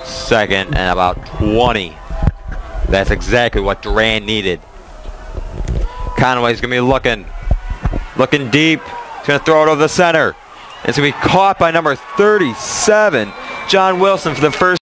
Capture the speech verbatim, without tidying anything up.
second and about twenty. That's exactly what Durand needed. Conway's going to be looking, looking deep. He's going to throw it over the center. It's going to be caught by number thirty-seven, John Wilson, for the first